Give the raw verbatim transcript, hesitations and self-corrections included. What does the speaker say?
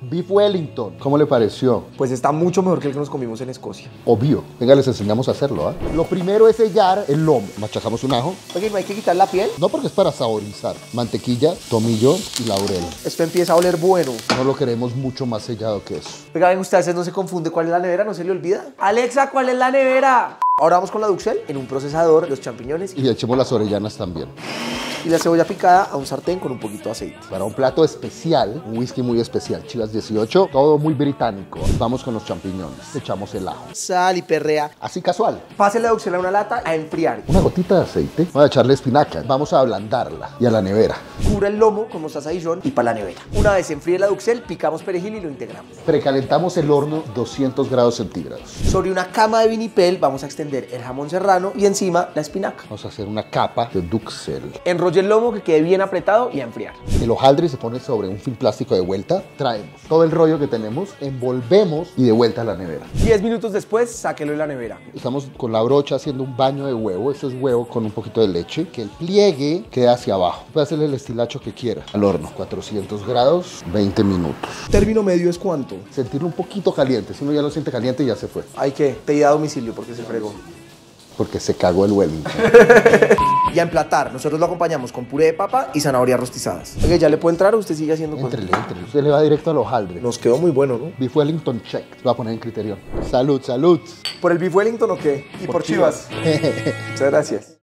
Beef Wellington, ¿cómo le pareció? Pues está mucho mejor que el que nos comimos en Escocia. Obvio. Venga, les enseñamos a hacerlo, ¿ah? Lo primero es sellar el lomo. Machacamos un ajo. Oye, ¿no hay que quitar la piel? No, porque es para saborizar. Mantequilla, tomillo y laurel. Esto empieza a oler bueno. No lo queremos mucho más sellado que eso. Oiga, ven, usted a veces no se confunde cuál es la nevera, no se le olvida. Alexa, ¿cuál es la nevera? Ahora vamos con la duxelle en un procesador, los champiñones y, Y echemos las orellanas también. y la cebolla picada a un sartén con un poquito de aceite. Para un plato especial, un whisky muy especial, Chivas dieciocho, todo muy británico. Vamos con los champiñones. Echamos el ajo. Sal y perrea. Así casual. Pase la duxelle a una lata a enfriar. Una gotita de aceite. Vamos a echarle espinaca. Vamos a ablandarla. Y a la nevera. Cubra el lomo con mostaza Dijon y para la nevera. Una vez enfríe la duxelle, picamos perejil y lo integramos. Precalentamos el horno doscientos grados centígrados. Sobre una cama de vinipel vamos a extender el jamón serrano y encima la espinaca. Vamos a hacer una capa de duxelle. Enrolle el lomo que quede bien apretado y a enfriar. El hojaldre se pone sobre un film plástico de vuelta. Traemos todo el rollo que tenemos, envolvemos y de vuelta a la nevera. diez minutos después, sáquelo de la nevera. Estamos con la brocha haciendo un baño de huevo. Esto es huevo con un poquito de leche. Que el pliegue quede hacia abajo. Puede hacerle el estilacho que quiera. Al horno, cuatrocientos grados, veinte minutos. Término medio es ¿cuánto? Sentirlo un poquito caliente. Si uno ya lo siente caliente, ya se fue. Hay que pedir a domicilio porque se fregó. Porque se cagó el Wellington. Y a emplatar, nosotros lo acompañamos con puré de papa y zanahorias rostizadas. Oye, ¿ya le puede entrar o usted sigue haciendo cosas? Entrele, entrele. Usted le va directo al hojaldre. Nos quedó muy bueno, ¿no? Beef Wellington check. Lo voy a poner en criterio. Salud, salud. ¿Por el beef Wellington o qué? ¿Y por, Por Chivas? Muchas gracias.